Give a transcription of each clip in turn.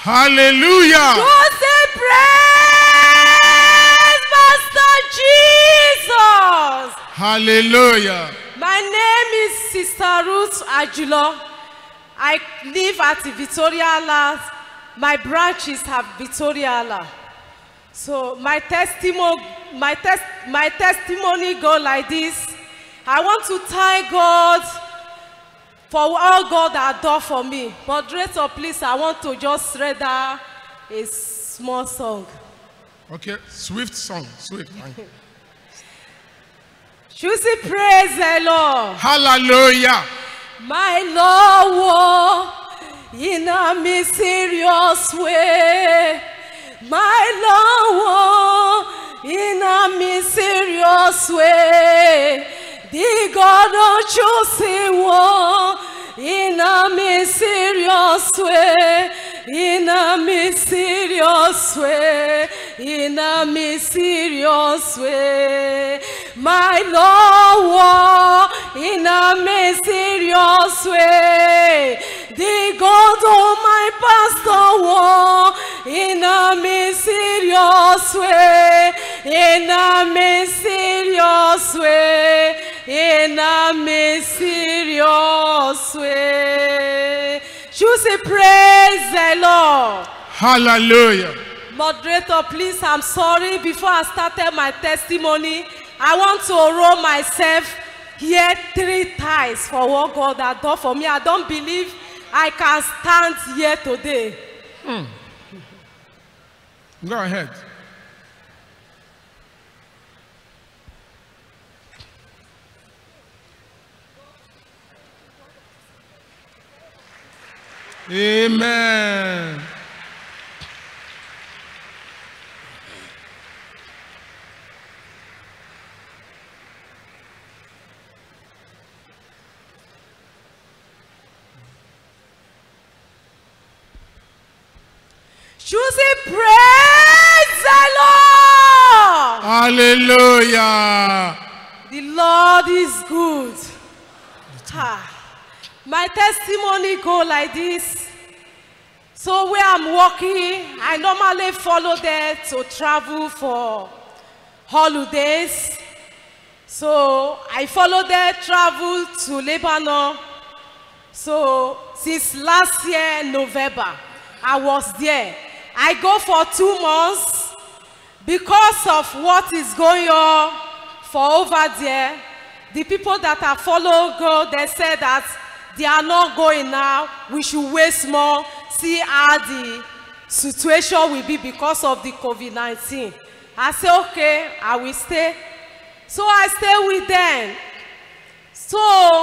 Hallelujah. You say praise Master Jesus. Hallelujah. My name is Sister Ruth Ajulo. I live at Victoria Ala. My branches have Victoria Ala. So my testimony go like this. I want to thank God for all God has done for me. Moderator, please, I want to just read out a small song. Okay, swift song, swift. Should we praise the Lord? Hallelujah. My Lord, in a mysterious way. My Lord, in a mysterious way. The God of choosing one, in a mysterious way. In a mysterious way. In a mysterious way. My Lord, in a mysterious way. The God of my pastor walk in a mysterious way. In a mysterious way. In a mysterious way. Should say praise the Lord. Hallelujah. Moderator, please, I'm sorry. Before I started my testimony, I want to roll myself here 3 times for what God has done for me. I don't believe I can stand here today. Go ahead. Amen. Choosing praise the Lord. Hallelujah. The Lord is good. My testimony go like this. So where I'm working, I normally follow there to travel for holidays. So I follow there, travel to Lebanon. So since last year, November, I was there. I go for 2 months because of what is going on for over there. The people that I follow go, they said that they are not going now. We should wait more, see how the situation will be because of the COVID-19. I say, okay, I will stay. So I stay with them. So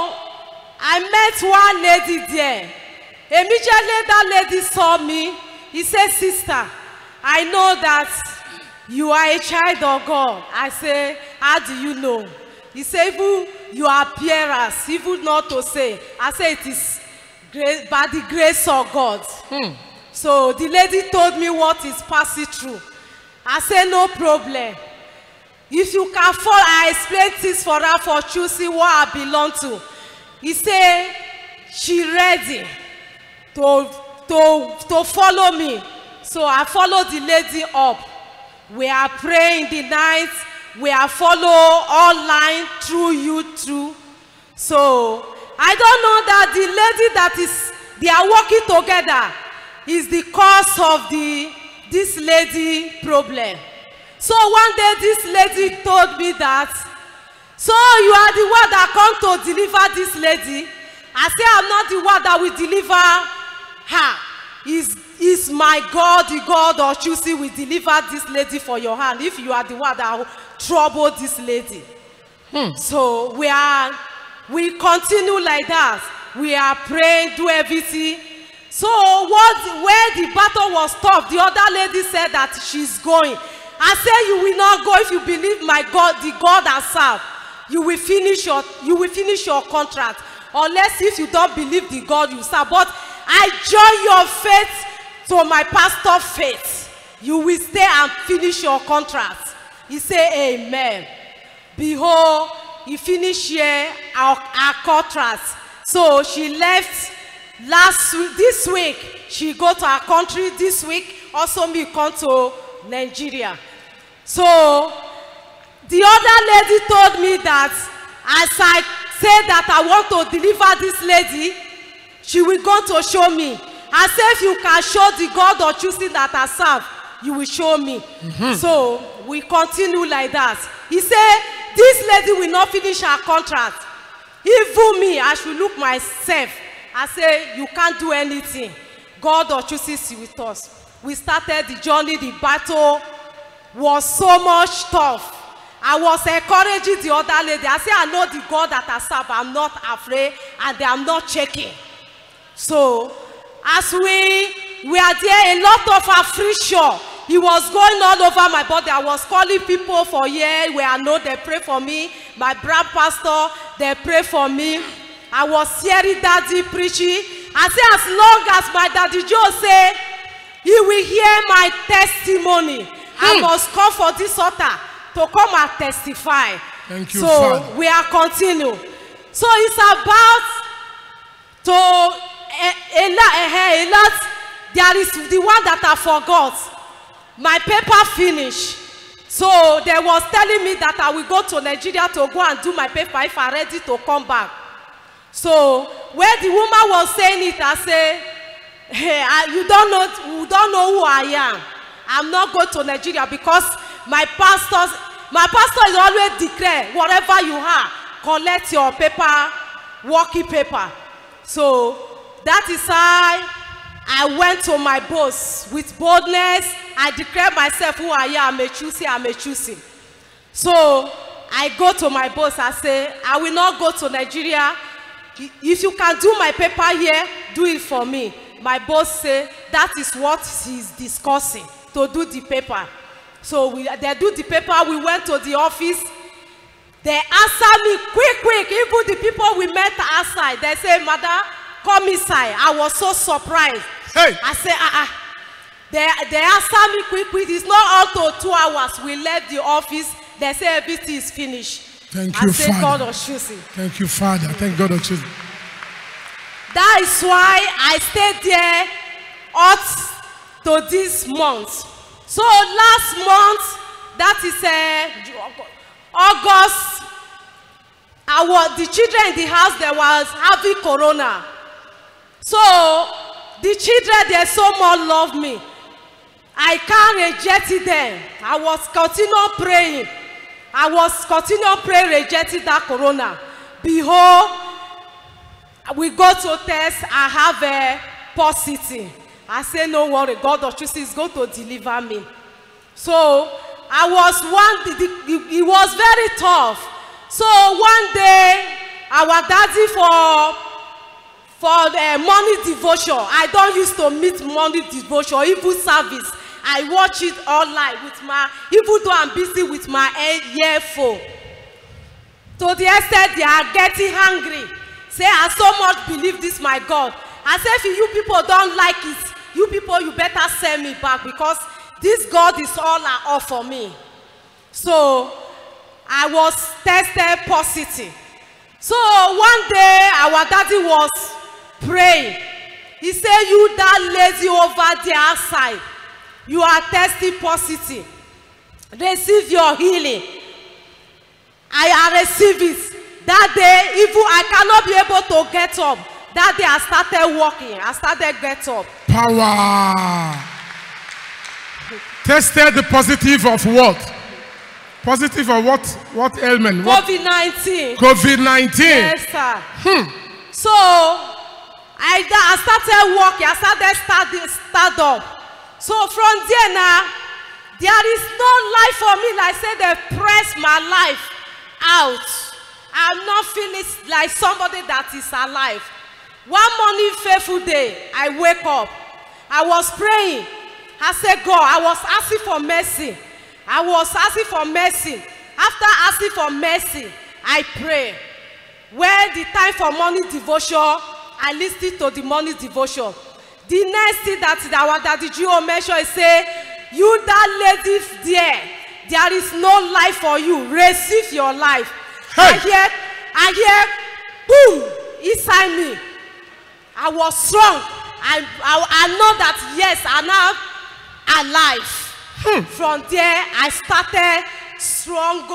I met one lady there. Immediately that lady saw me. He said, sister, I know that you are a child of God. I say, how do you know? He said, even your appearance, even not to say. I say, it is by the grace of God. So the lady told me what is passing through. I said, no problem. If you can follow, I explained this for her for choosing what I belong to. He said, she ready to follow me. So I followed the lady up. We are praying the night. We are follow online through YouTube. So I don't know that the lady that they are working together is the cause of this lady problem. So one day this lady told me that, so you are the one that come to deliver this lady. I say, I'm not the one that will deliver her. Is my God, the God of choosing, will deliver this lady for your hand if you are the one that will trouble this lady. So we continue like that. We are praying, do everything. So where the battle was tough, the other lady said that she's going. I said, you will not go if you believe my God, the God I serve. You will finish your contract. Unless if you don't believe the God you serve. But I join your faith to my pastor's faith. You will stay and finish your contract. He said, amen. Behold, he finished here our contract. So she left this week, she go to her country. This week, also me come to Nigeria. So, the other lady told me that as I say that I want to deliver this lady, she will go to show me. I say, if you can show the God or choosing that I serve, you will show me. So, we continue like that. He said, this lady will not finish her contract. Even me, I should look myself. I say, you can't do anything. God or chooses with us. We started the journey, the battle was so much tough. I was encouraging the other lady. I say, I know the God that I serve. I'm not afraid and I'm not shaking. So, as we are there, a lot of affliction. It was going all over my body. I was calling people for here where I know they pray for me. My brother pastor, they pray for me. I was hearing daddy preaching. I say, as long as my daddy Joe say, he will hear my testimony. I must come for this altar to come and testify. Thank you, so Father. we are continue. So it's about to a lot. There is the one that I forgot. My paper finished. So they was telling me that I will go to Nigeria to go and do my paper if I'm ready to come back. So when the woman was saying it, I say, hey, you don't know who I am. I'm not going to Nigeria because my pastor is always declare, whatever you have, collect your paper, working paper. So that is how I went to my boss with boldness. I declare myself who I am. I'm a choosing. So I go to my boss. I say, I will not go to Nigeria. If you can do my paper here, do it for me. My boss say that is what he's discussing, to do the paper. So they do the paper. We went to the office. They answer me quick. Even the people we met outside, they say, Madam, come inside. I was so surprised. Hey. I say, They answer me quick. It's not all to 2 hours. We left the office. They say everything is finished. Thank you, I say, God Father. of choosing. Thank you, Father. Thank God of choosing. That is why I stayed there up to this month. So last month, that is August, the children in the house, they was having corona. So the children, they so much love me. I can't reject them. I was continuing praying. Rejecting that corona. Behold, we go to test, I have a positive. I say, no worry, God of truth is going to deliver me. So, it was very tough. So, one day, our daddy for the morning devotion, I don't used to meet morning devotion, even service. I watch it online even though I'm busy with my earphone. To the extent they are getting hungry. Say, I so much believe this, my God. I say, if you people don't like it, you people, you better send me back because this God is all I offer me. So, I was tested positive. So, one day, our daddy was praying. He said, you that lazy over there outside, you are testing positive. Receive your healing. I receive it. That day, even I cannot be able to get up. That day I started walking. I started get up. Power. Tested the positive of what? Positive of what? What ailment? COVID-19. COVID-19. Yes, sir. So I started walking. I started stand up. So from there now, there is no life for me. Like I said, they press my life out. I'm not feeling like somebody that is alive. One morning, faithful day, I wake up. I was praying. I said, God, I was asking for mercy. After asking for mercy, I pray. When the time for morning devotion, I listened to the morning devotion. The next thing that our daddy Gio mentioned is say, you that lady there is no life for you. Receive your life. Hey. I hear, boom, inside me. I was strong. I know that yes, I'm now alive. From there, I started strong.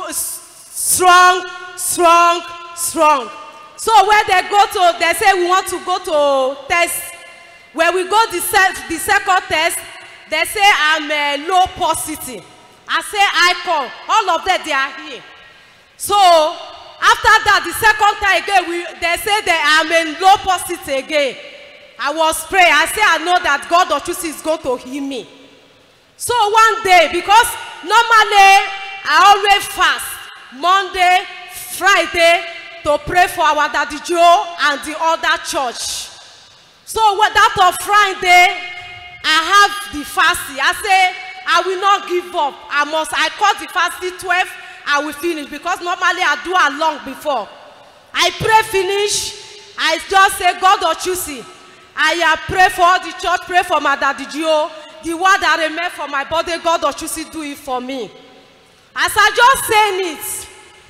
So when they say we want to go to test. When we go the second test, they say I'm low positive. I say I come. All of them, they are here. So after that, the second time again, they say that I'm in low positive again. I was praying. I say I know that God of truth is going to heal me. So one day, because normally I always fast Monday, Friday to pray for our Daddy Joe and the other church. So that of Friday, I have the fasting. I say I will not give up. I call the fasting 12. I will finish because normally I do a long before. I pray finish. I just say God or choosy. I pray for all the church, pray for my Daddy Joe. The word I remain for my body, God or choosy do it for me. As I just saying it,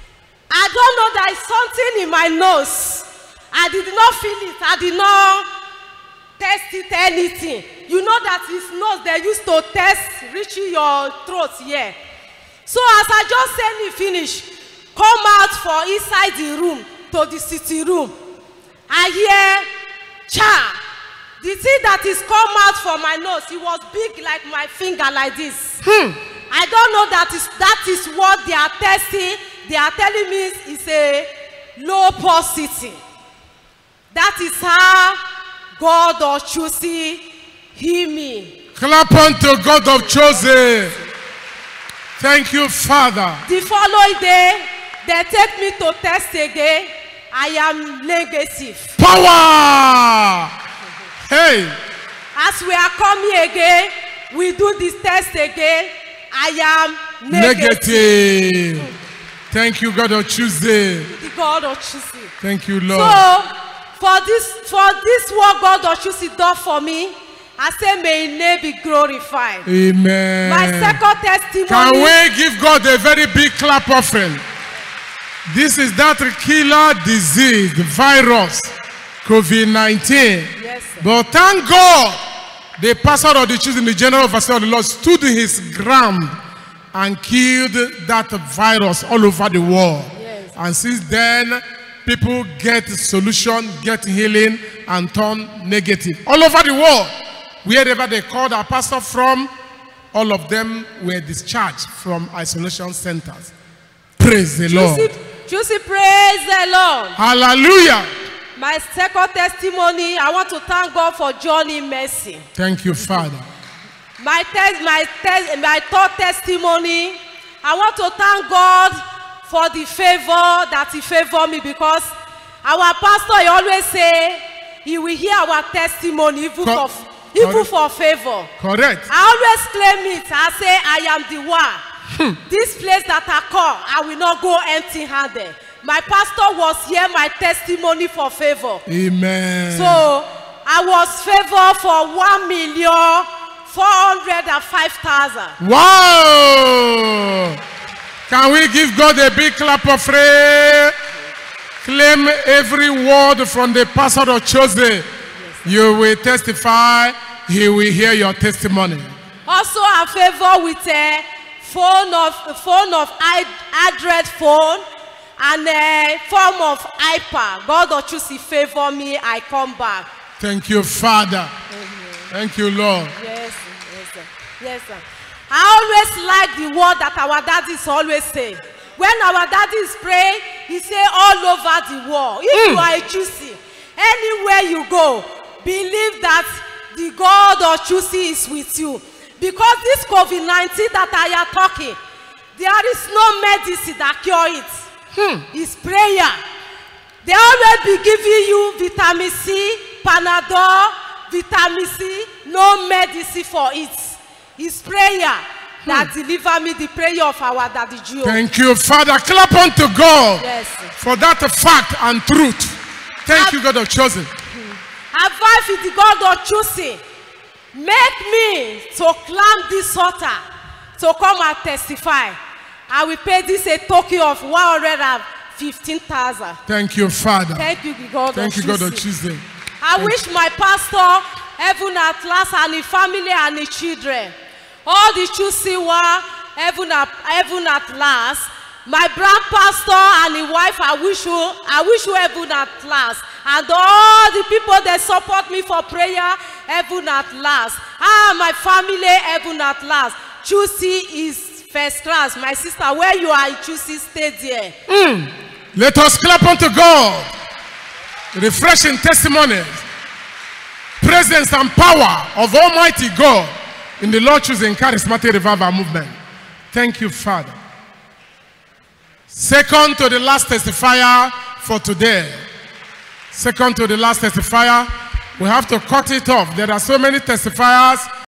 I don't know there is something in my nose. I did not feel it. I did not test it anything. You know that his nose they used to test reaching your throat here. So as I just saying it finish, come out for inside the room to the sitting room. I hear cha. The thing that is come out from my nose, it was big like my finger like this. I don't know that is what they are testing. They are telling me it's a low positive. That is how God of choosing heal me. Clap unto God of chosen. Thank you, Father. The following day, they take me to test again. I am negative. Power! Hey! As we are coming again, we do this test again. I am negative. Thank you, God of choosing. The God of choosing. Thank you, Lord. So, for this what God of choosing done for me, I say may His name be glorified. Amen. My second testimony. Can we give God a very big clap offering? This is that killer disease, the virus, COVID-19. Yes, sir. But thank God, the pastor of the church in the general overseer of the Lord stood in his ground and killed that virus all over the world. Yes. And since then, people get solution, get healing, and turn negative. All over the world, wherever they called our pastor from, all of them were discharged from isolation centers. Praise the Lord. Juicy, praise the Lord. Hallelujah. My second testimony, I want to thank God for Johnny Mercy. Thank you, Father. My third testimony, I want to thank God for the favor that He favored me, because our pastor he always say he will hear our testimony even for favor. Correct. I always claim it. I say I am the one. This place that I come, I will not go empty-handed. My pastor was here, my testimony for favor. Amen. So I was favored for 1,405,000. Wow! Can we give God a big clap of praise? Claim every word from the pastor of chosen. Yes. You will testify. He will hear your testimony. Also, I'm favored with a phone of Android phone and a form of iPad. God will choose to favor me. I come back. Thank you, Father. Thank you, Lord. Yes, yes, sir. Yes, sir. I always like the word that our daddies always say. When our daddies pray, he say all over the world. If you are a Chusi, anywhere you go, believe that the God of Chusi is with you. Because this COVID-19 that I am talking, there is no medicine that cure it. It's prayer. They always be giving you vitamin C, Panadol, vitamin C, no medicine for it. It's prayer that deliver me, the prayer of our Daddy Joe. Thank you, Father. Clap unto God, yes, for that fact and truth. Thank you, God of chosen. Advice with the God of choosing. Make me to climb this altar to come and testify. I will pay this a token of 115,000. Thank you, Father. Thank you, God. Thank you, God of choosing. I wish my pastor heaven at last and his family and his children. All the Chusiwa heaven at last. My brand pastor and his wife, I wish you heaven at last. And all the people that support me for prayer, heaven at last. My family, heaven at last. Chusi is first class. My sister, where you are in Chusi, stay there. Let us clap unto God. Refreshing testimonies. Presence and power of Almighty God in the Lord Choosing Charismatic Revival Movement. Thank you, Father. Second to the last testifier for today. Second to the last testifier. We have to cut it off. There are so many testifiers.